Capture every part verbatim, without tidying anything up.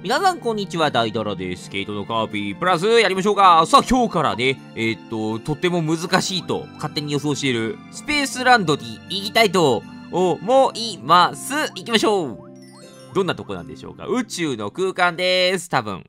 皆さんこんにちは、ダイダラです。スケートのカーピープラスやりましょうか。さあ今日からね、えー、っと、とっても難しいと勝手に予想しているスペースランドに行きたいと思います。行きましょう。どんなとこなんでしょうか。宇宙の空間です。多分。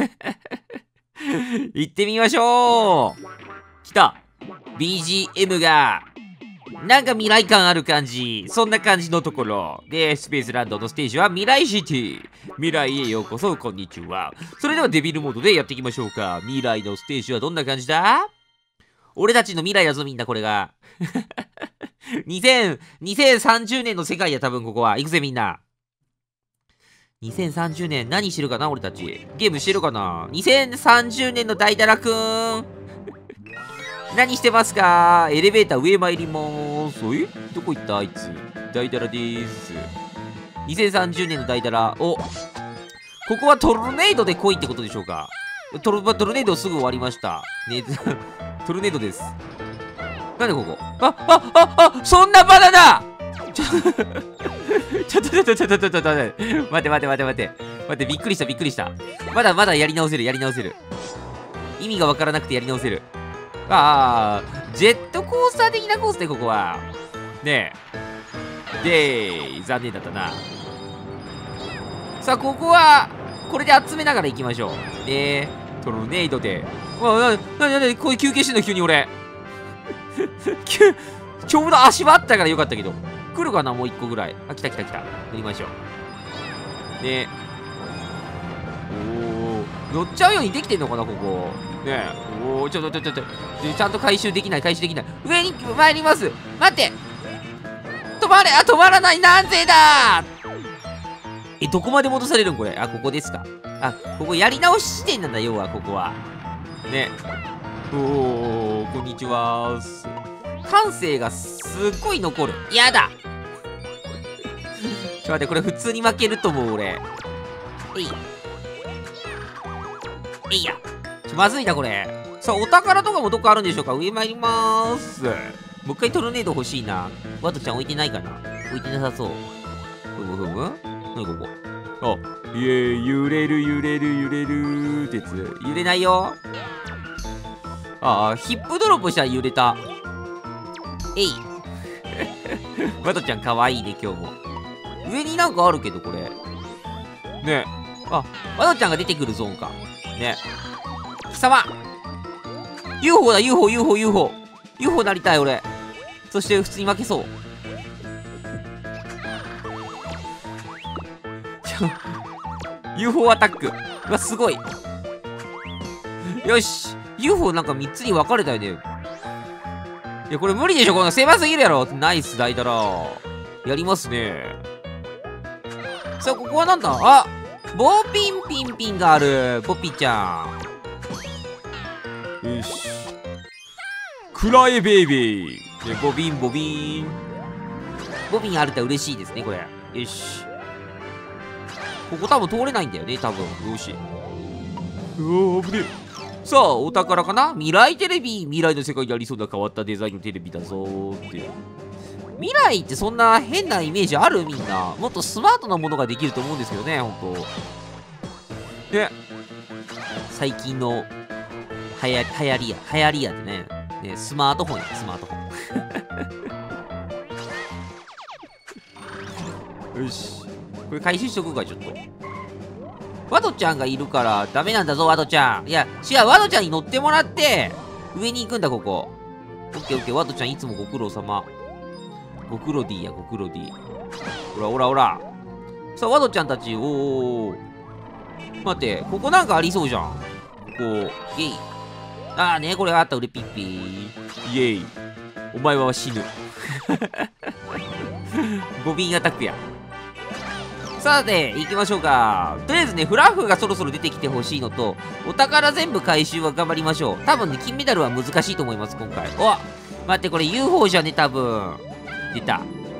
行ってみましょう。来た。ビージーエム が、なんか未来感ある感じ。そんな感じのところ。で、スペースランドのステージは未来シティ。未来へようこそ、こんにちは。それではデビルモードでやっていきましょうか。未来のステージはどんな感じだ？俺たちの未来だぞみんなこれが。にせん、にせんさんじゅうねんの世界や多分ここは。行くぜみんな。にせんさんじゅうねん何してるかな俺たち。ゲームしてるかな？ にせんさんじゅうねんの大だらくーん。何してますか？エレベーター上参りまーす。え？どこ行ったあいつ。大だらでーす。にせんさんじゅうねんの大だら。お、ここはトルネードで来いってことでしょうか。トル、トルネードすぐ終わりました。ね、トルネードです。なんでここ？あ、あ、あ、あ、そんなバナナ！ちょ、ちょっとちょっとちょっとちょっと待って待って待って待って待ってびっくりしたびっくりした。まだまだやり直せるやり直せる。意味がわからなくてやり直せる。ああ、ジェットコースター的なコースね、ここは。ねえ。でー、残念だったな。さあ、ここは、これで集めながら行きましょう。で、トルネードで。あ、な、な、な、な、こういう休憩してんの、急に俺。ちょうど足場あったからよかったけど。来るかな、もう一個ぐらい。あ、来た来た来た。乗りましょう。で、おー、乗っちゃうようにできてんのかな、ここ。ねえ、おー、ちょっとちょっとちょっと、ちゃんと回収できない、回収できない。上に参ります。待って、止まれ、あ、止まらない、なんでだ。え、どこまで戻されるんこれ。あ、ここですか。あ、ここやり直し地点なんだ、要は、ここは。ね。おー、こんにちはーす。感性がすっごい残る。やだ。ちょっと待って、これ普通に負けると思う、俺。えい。えいや。まずいなこれ。さあ、お宝とかもどっかあるんでしょうか。上参りまーす。もう一回トルネード欲しいな。ワトちゃん置いてないかな。置いてなさそう。ふむふむ。何ここ。あ、いえ、揺れる揺れる揺れるってやつ。揺れないよ。ああ、ヒップドロップしたら揺れた。えい。ワトちゃんかわいいね、今日も。上になんかあるけど、これ。ね。あ、ワトちゃんが出てくるゾーンか。ね。貴様 ユーフォー だ ユーフォー ユーフォー ユーフォー ユーフォー なりたい俺。そして普通に負けそう。ユーフォー アタック。うわすごい。よし ユーフォー なんかみっつに分かれたよね。いやこれ無理でしょ、この狭すぎるやろ。ナイス大だらやりますね。さあここはなんだ。あ、ボーピンピンピンがある。ポピちゃん。よし。くらえベイビー。で、ボビンボビン。ボビンあると嬉しいですね、これ。よし。ここ多分通れないんだよね、多分。よし。うわ、危ねえ。さあ、お宝かな？未来テレビ。未来の世界にありそうな変わったデザインのテレビだぞーって。未来ってそんな変なイメージある？みんな。もっとスマートなものができると思うんですけどね、ほんと。で、最近のはや、流行りや、流行りやでね。ね、スマートフォンや、スマートフォン。よし。これ回収しとくか、ちょっと。ワトちゃんがいるからダメなんだぞ、ワトちゃん。いや、違う、ワトちゃんに乗ってもらって、上に行くんだ、ここ。オッケーオッケー、ワトちゃんいつもご苦労様。ご苦労 D や、ご苦労 D。ほらほらほら。さあ、ワトちゃんたち、おーおー。待って、ここなんかありそうじゃん。ここ、イェイ。ああね、これあった、俺ピッピー。イェイ。お前は死ぬ。ボビンアタックや。さて、行きましょうか。とりあえずね、フラッフがそろそろ出てきてほしいのと、お宝全部回収は頑張りましょう。多分ね、金メダルは難しいと思います、今回。お、待って、これ ユーフォー じゃね、多分。出た。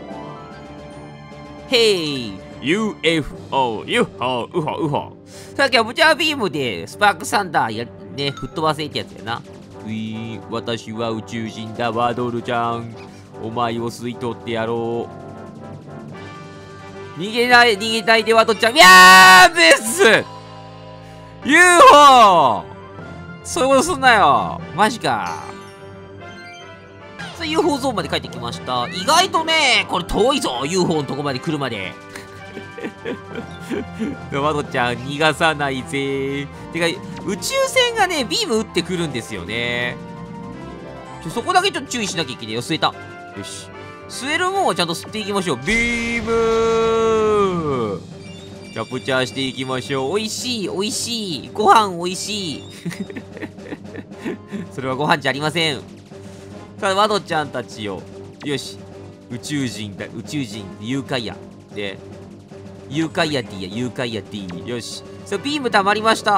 へい ユーエフオー、ユーフォー、ウフォ、ウフォ。さっきはブチャービームでスパークサンダーや、ね、吹っ飛ばせってやつやな。ういー、私は宇宙人だ、ワドルちゃん。お前を吸い取ってやろう。逃げない、逃げたいでワトちゃん。いやーベスユーフォー そういうことすんなよ。マジか。さあ ユーフォー ゾーンまで帰ってきました。意外とね、これ遠いぞ ユーフォー のとこまで来るまで。ワドちゃん逃がさないぜ。てか宇宙船がねビーム撃ってくるんですよね。ちょそこだけちょっと注意しなきゃいけないよ。吸えた。よし、吸えるもんはちゃんと吸っていきましょう。ビームキャプチャーしていきましょう。おいしいおいしいご飯おいしい。それはご飯じゃありません。さあワドちゃんたちよ。よし、宇宙人だ。宇宙人誘拐やで、誘拐や D や誘拐や D。 よし、さあビーム溜まりました。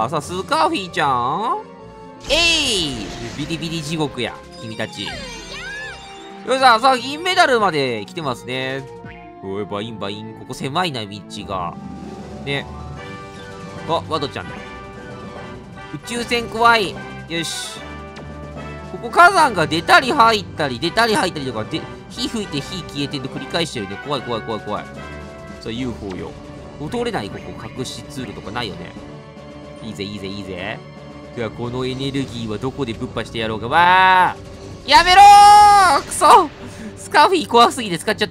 さあスカーフィーちゃん、えいビリビリ地獄や君たち。よし、さあさあ銀メダルまで来てますね。おいバインバイン、ここ狭いな道がね。あ、ワドちゃんだ。宇宙船怖い。よし、ここ火山が出たり入ったり出たり入ったりとかで、火吹いて火消えてるの繰り返してるね。怖い怖い怖い怖い。さあ ユーフォー よ。もう通れない。ここ隠しツールとかないよね。いいぜいいぜいいぜ。ではこのエネルギーはどこでぶっ破してやろうか。わーやめろーくそスカーフィー怖すぎて使っちゃった。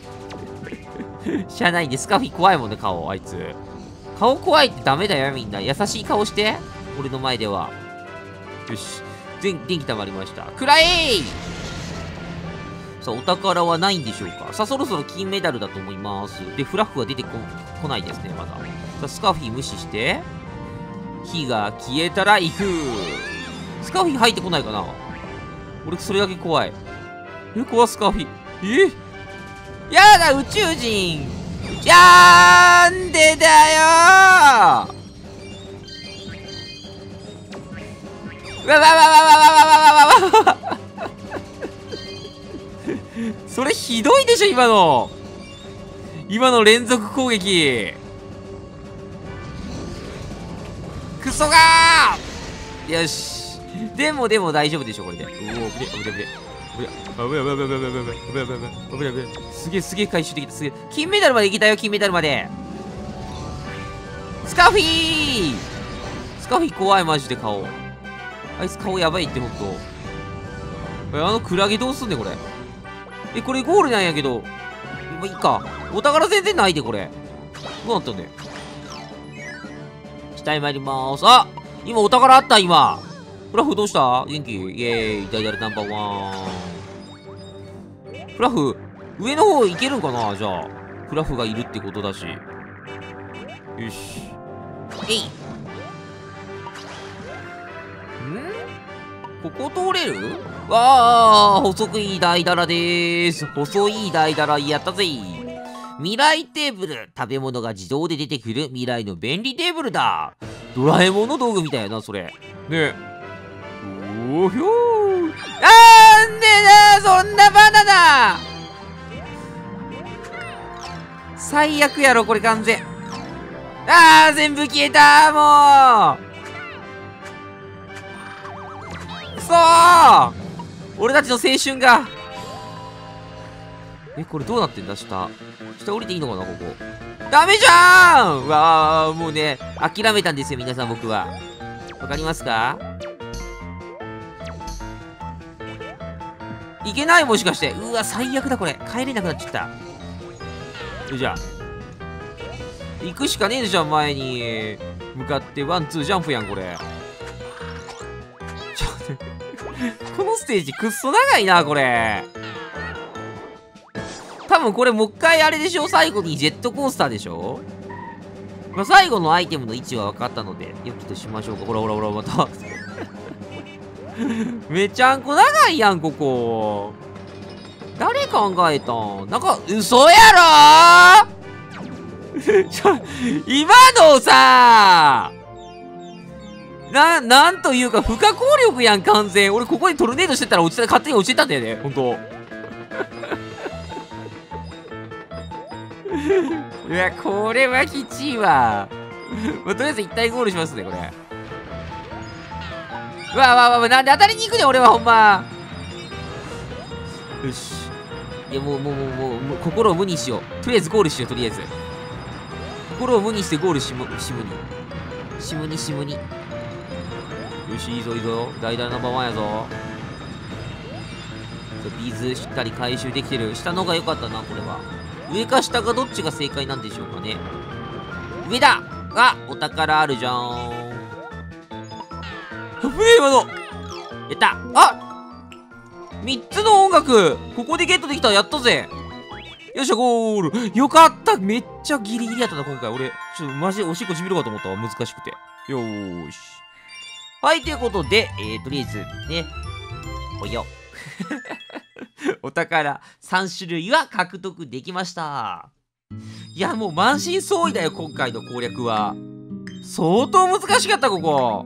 しゃあないんで、スカーフィー怖いもんね、顔。あいつ顔怖いってダメだよ。みんな優しい顔して俺の前では。よし、電気溜まりました。くらえー。さあお宝はないんでしょうか。さあそろそろ金メダルだと思います。でフラッグは出てこ来ないですねまだ。さあスカーフィー無視して火が消えたら行く。スカーフィー入ってこないかな。俺それだけ怖い。え怖スカーフィー。えやだ宇宙人なんでだよー。わわわわわわわわわわわ。それひどいでしょ今の今の連続攻撃。クソがー。よし、でもでも大丈夫でしょこれで。おお危ね危ね危ね危ね危ね危ね危ね危ね危ね危ね危ね。すげえすげえ回収できた。すげえ金メダルまでいけたよ。金メダルまで。スカーフィースカーフィー怖いマジで顔。あいつ顔やばいってほんと。あのクラゲどうすんねんこれ。えこれゴールなんやけど、まあいいか。お宝全然ないでこれ。どうなったんだよ。下へ参りまーす。あ今お宝あった今。フラフどうした元気イエーイ。ダイダルナンバーワン。フラフ上の方行けるんかな。じゃあフラフがいるってことだし。よしえい。んここ通れる。わあ細くいい大だらでーす。細い大だらやったぜ。未来テーブル、食べ物が自動で出てくる未来の便利テーブルだ。ドラえもんの道具みたいやなそれね。えおひょー。なんでだそんなバナナ。最悪やろこれ完全。あー全部消えたもうくそー。俺たちの青春が。えこれどうなってんだ。下下降りていいのかなここ。ダメじゃーん。わーもうね諦めたんですよ皆さん僕は。わかりますか。いけないもしかして。うわ最悪だこれ。帰れなくなっちゃった。よじゃあ行くしかねえじゃん。前に向かってワンツージャンプやんこれ。ちょっとこのステージくっそ長いなこれ。多分これもう一回あれでしょ。最後にジェットコースターでしょ。まあ、最後のアイテムの位置は分かったので良きとしましょうか。ほらほらほらまためちゃんこ長いやんここ。誰考えたん。なんか嘘やろちょ今のさな、なんというか不可抗力やん完全。俺ここにトルネードしてたら落ちた、勝手に落ちてたんだよねほんと。いやこれはきちいわ。まあ、とりあえず一体ゴールしますねこれ。うわわわわなんで当たりに行くね俺はほんま。よしいやもうもうもうもうもう心を無にしよう。とりあえずゴールしよう。とりあえず心を無にしてゴールしむしむにしむにしむに。よし、いいぞいいぞ。大々ナンバーワンやぞ。ビーズしっかり回収できてる。下の方が良かったな、これは。上か下かどっちが正解なんでしょうかね。上だ。あ、お宝あるじゃん。危ねえ、今の。やった。あ、みっつの音楽ここでゲットできた。やったぜ。よっしゃ、ゴール。よかった。めっちゃギリギリやったな、今回。俺、ちょっとマジでおしっこちびるかと思ったわ。難しくて。よーし。はい、ということで、えー、とりあえず、ね。およ。お宝さん種類は獲得できました。いや、もう満身創痍だよ、今回の攻略は。相当難しかった、ここ。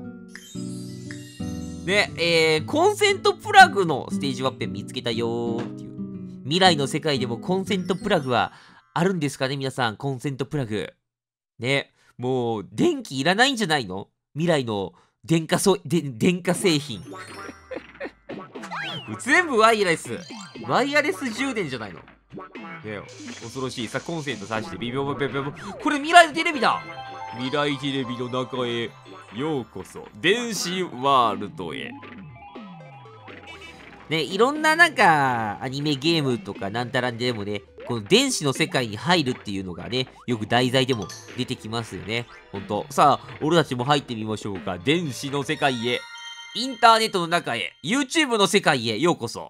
ね、えー、コンセントプラグのステージワッペン見つけたよーっていう。未来の世界でもコンセントプラグはあるんですかね、皆さん。コンセントプラグ。ね、もう、電気いらないんじゃないの？未来の電化そ、で、電化製品。全部ワイヤレス。ワイヤレス充電じゃないの。ねよ。恐ろしい。さ、コンセント挿して、ビビョビビョビョ。これ未来のテレビだ。未来テレビの中へようこそ。電子ワールドへ。ね、いろんななんか、アニメゲームとかなんたらでもね、この電子の世界に入るっていうのがね、よく題材でも出てきますよね。ほんと。さあ、俺たちも入ってみましょうか。電子の世界へ。インターネットの中へ。YouTube の世界へようこそ。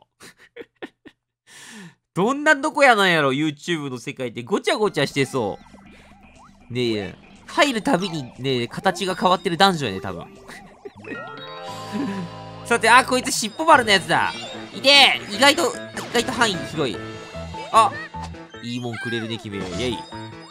どんなどこやなんやろ、YouTube の世界ってごちゃごちゃしてそう。ねえ、入るたびにね、形が変わってるダンジョンやね、多分。さて、あ、こいつ尻尾丸のやつだ。いてえ、意外と、意外と範囲広い。あ、いいもんくれるね、君。イェイ。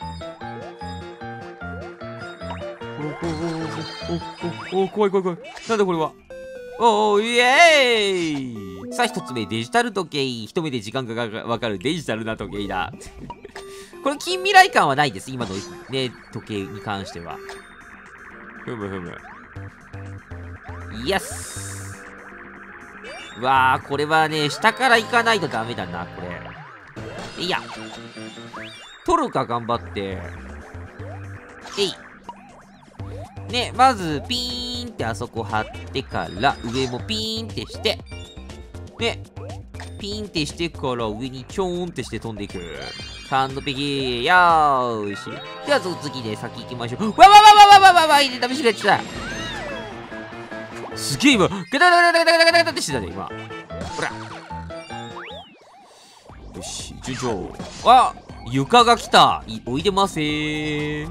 おおおおおおお、怖い怖い怖い。なんだこれは。おお、イエーイ。さあ、一つ目、デジタル時計。一目で時間がわかるデジタルな時計だ。これ、近未来感はないです。今のね、時計に関しては。ふむふむ。イエス。うわー、これはね、下から行かないとダメだな、これ。いや。取るか、頑張って。えい。ね、まず、ピーンってあそこ貼ってから、上もピーンってして、ね、ピーンってしてから上にチョーンってして飛んでいく。完璧。よーし。では、次で先行きましょう。わわわわわわわわいいね、試しがやってた。すげえ今、ガタガタガタガタガタガタガタってしてたね、今。ほら。よし、順調。あ、床が来た。い、おいでませー。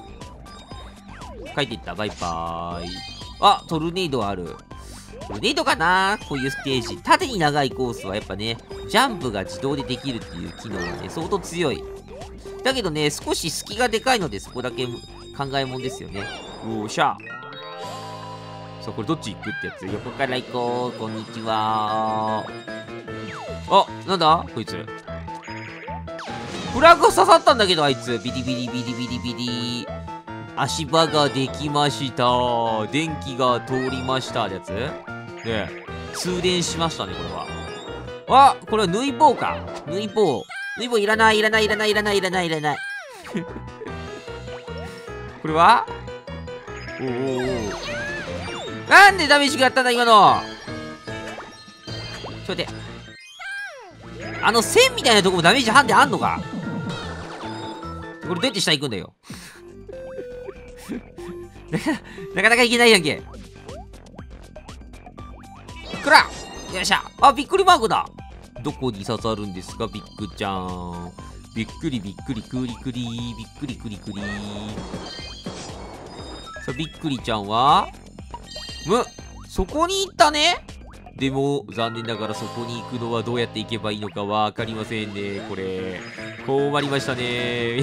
書いていった。バイバーイ。あ、トルネードある。トルネードかな、こういうステージ。縦に長いコースはやっぱね、ジャンプが自動でできるっていう機能はね、相当強い。だけどね、少し隙がでかいので、そこだけ考えもんですよね。おーしゃ。そう、これどっち行くってやつ。横から行こう。こんにちは。あ、なんだこいつ。フラグ刺さったんだけど、あいつ。ビリビリビリビリビリ。足場ができました。電気が通りましたってやつで、通電しましたね、これは。あ、これは縫い棒か。縫い棒。縫い棒いらない、いらない、いらない、いらない、いらない、いらない。これはおお。なんでダメージがやったんだ、今の。ちょっと待って。あの線みたいなとこもダメージハンデあんのか。これどうやって下行くんだよ。なかなかいけないやんけ。くらよっしゃ。あ、びっくりマークだ。どこに刺さるんですか、ビッグちゃん。びっくりびっくりくりくり。びっくりくりくり。さあ、びっくりちゃんはむ、そこに行ったね。でも、残念ながらそこに行くのはどうやって行けばいいのかわかりませんね、これ。困りましたね。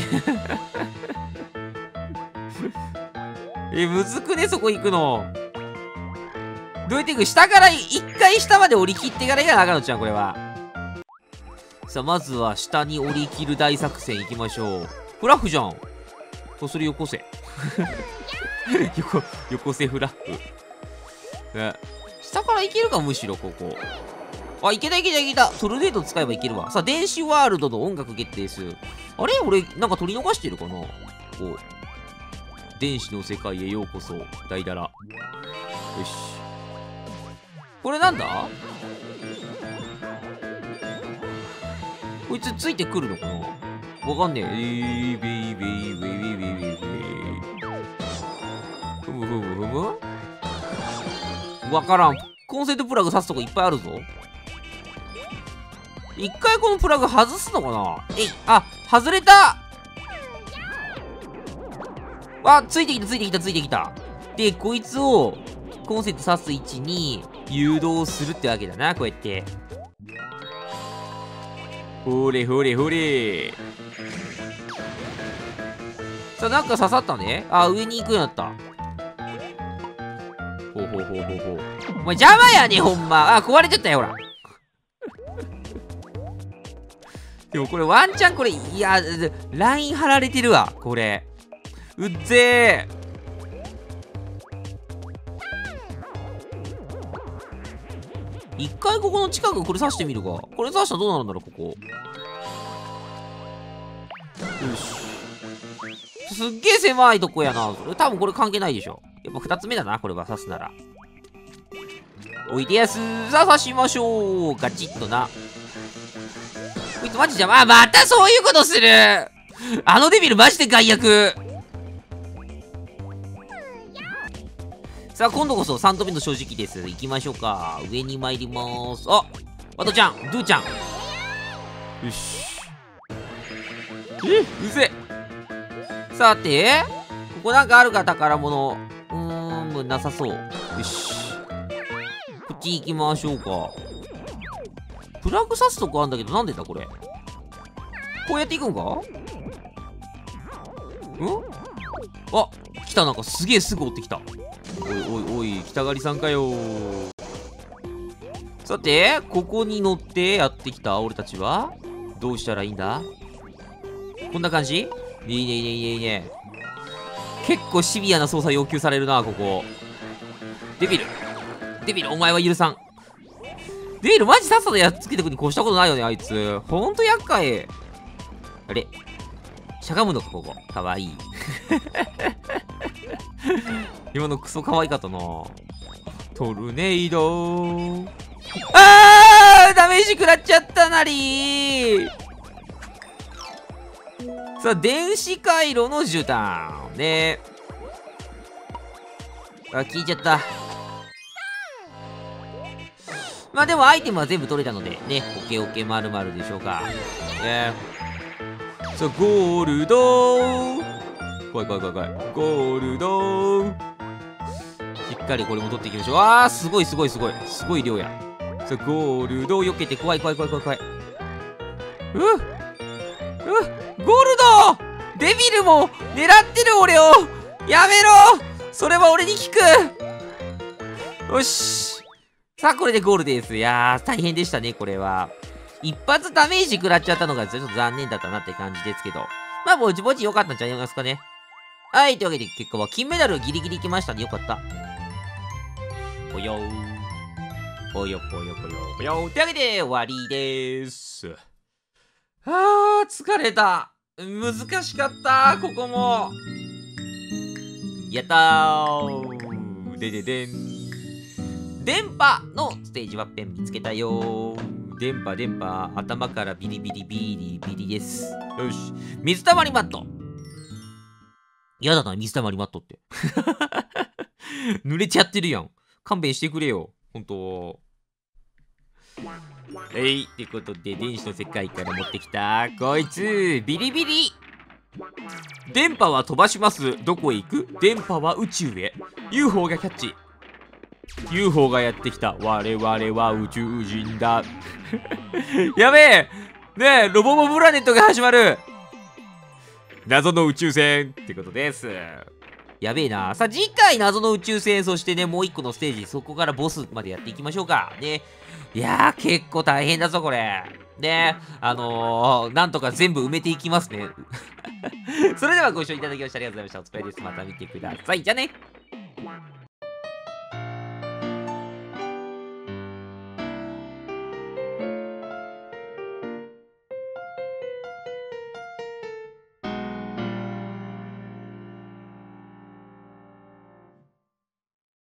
え、むずくね、そこ行くの。どうやって行く？下から一回下まで降り切ってからやなあかんのちゃん、これは。さあ、まずは下に降り切る大作戦行きましょう。フラッグじゃん。そうするよこせ。よこ、よこせフラッグ。ね、下から行けるか、むしろここ。あ、いけたいけたいけた。トルネード使えばいけるわ。さあ、電子ワールドの音楽決定数。あれ俺、なんか取り逃してるかなこう。 電子の世界へようこそ、ダイダラ。よし。これなんだ？こいつついてくるのかな？わかんねえ。えー、ベイベイベイベイベイベイベイ。ふむふむふむ？わからん。コンセントプラグ挿すとこいっぱいあるぞ。一回このプラグ外すのかな？えい、あ、外れた！あ、ついてきたついてきたついてきた。で、こいつをコンセント挿す位置に誘導するってわけだな、こうやって。ほれほれほれ。さあ、なんか刺さったね。あ、上に行くようになった。ほうほうほうほうほう。お前邪魔やね、ほんま。あ、壊れちゃったよ、ほら。でもこれワンチャンこれ、いや、ライン貼られてるわ、これ。うっぜー。一回ここの近くこれ刺してみるか。これ刺したらどうなるんだろう、ここ。よし。すっげえ狭いとこやな。それ多分これ関係ないでしょ。やっぱ二つ目だな、これは刺すなら。おいでやす。さあ刺しましょう。ガチッとな。こいつマジじゃん。あ、またそういうことする。あのデビルマジで害悪。さあ、今度こそさんどめの正直です。行きましょうか。上に参りまーす。あ、ワトちゃん、ドゥちゃん。よし。え、うぜ。さて、ここなんかあるか、宝物。うーん、なさそう。よし。こっち行きましょうか。プラグ刺すとこあるんだけど、なんでだ、これ。こうやって行くんか？ん？あ、来た、なんかすげえすぐ追ってきた。おいおいおい、北狩りさんかよ。さて、ここに乗ってやってきた俺たちはどうしたらいいんだ？こんな感じ？いいねいいねいいねいいね。結構シビアな操作要求されるな、ここ。デビルデビル、お前は許さん。デビルマジさっさとやっつけてくに越したことないよね、あいつ。ほんと厄介。あれしゃがむのか、ここ。かわいい。今のクソ可愛かったな。トルネード。あー、ダメージ食らっちゃったなりー。さあ、電子回路の絨毯ね。あ、聞いちゃった。まあでもアイテムは全部取れたのでね、オケオケまるまるでしょうかね。さあ、ゴールドー。怖い怖い怖い怖い。ゴールドー。しっかりこれも取っていきましょう。あー、すごいすごいすごい。すごい量や。さあ、ゴールドを避けて、怖い怖い怖い怖い怖い。うっうっゴールドデビルも狙ってる俺をやめろ。それは俺に効く。よし。さあ、これでゴールです。いやー、大変でしたね、これは。一発ダメージ食らっちゃったのがちょっと残念だったなって感じですけど。まあ、ぼちぼち良かったんちゃいますかね。はい、というわけで結果は金メダルギリギリ来ましたね。よかった。ぽよー。ぽよぽよぽよぽよー。というわけで終わりでーす。あー、疲れた。難しかった、ここも。やったー。でででん。電波のステージワッペン見つけたよー。電波電波、頭からビリビリビリビリです。よし。水たまりマット。やだな、水たまりマットって。濡れちゃってるやん。勘弁してくれよ。ほんと。えい、ってことで、電子の世界から持ってきた、こいつ、ビリビリ。電波は飛ばします。どこへ行く？電波は宇宙へ。ユーフォー がキャッチ。ユーフォー がやってきた。我々は宇宙人だ。やべえ。ねえ、ロボボプラネットが始まる。謎の宇宙船ってことです。やべえな。さあ、次回謎の宇宙船、そしてね、もう一個のステージ、そこからボスまでやっていきましょうか。ね。いやー、結構大変だぞ、これ。ね。あのー、なんとか全部埋めていきますね。それではご視聴いただきましてありがとうございました。お疲れです。また見てください。じゃあね。